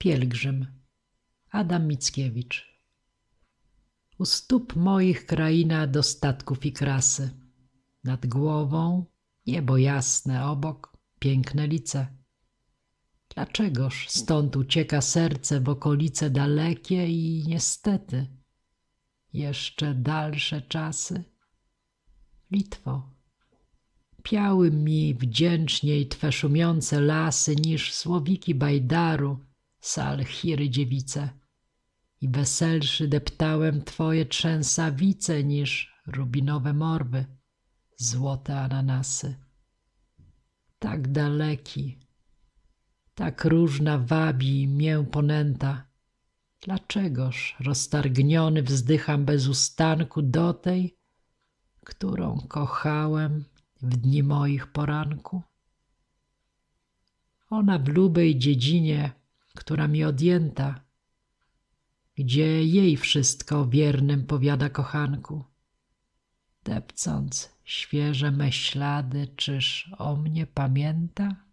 Pielgrzym. Adam Mickiewicz. U stóp moich kraina dostatków i krasy. Nad głową niebo jasne, obok piękne lice. Dlaczegoż stąd ucieka serce w okolice dalekie i niestety jeszcze dalsze czasy? Litwo, piały mi wdzięczniej twe szumiące lasy niż słowiki Bajdaru, Salchiry dziewice. I weselszy deptałem twoje trzęsawice niż rubinowe morwy, złote ananasy. Tak daleki, tak różna wabi mię ponęta. Dlaczegoż roztargniony wzdycham bez ustanku do tej, którą kochałem w dni moich poranku? Ona w lubej dziedzinie, która mi odjęta, gdzie jej wszystko wiernym powiada kochanku. Depcąc świeże me ślady, czyż o mnie pamięta?